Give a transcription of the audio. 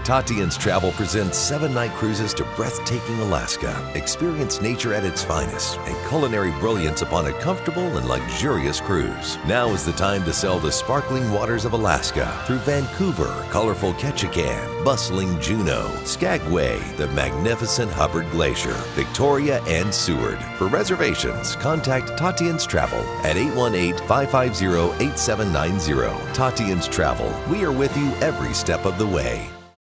TATIAN'S Travel presents 7-night cruises to breathtaking Alaska. Experience nature at its finest and culinary brilliance upon a comfortable and luxurious cruise. Now is the time to sail the sparkling waters of Alaska through Vancouver, colorful Ketchikan, bustling Juneau, Skagway, the magnificent Hubbard Glacier, Victoria, and Seward. For reservations, contact TATIAN'S Travel at 818-550-8790. TATIAN'S Travel. We are with you every step of the way.